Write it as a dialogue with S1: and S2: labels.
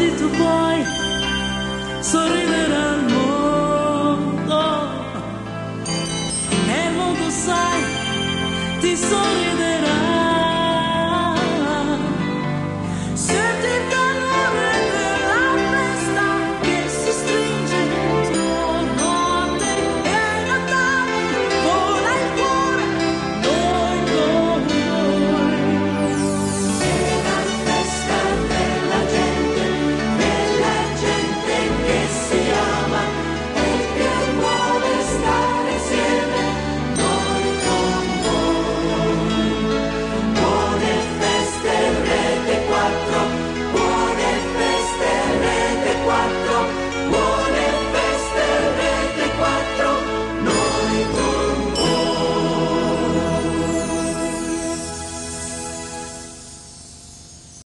S1: così tu puoi sorridere al mondo e il mondo sai ti sorride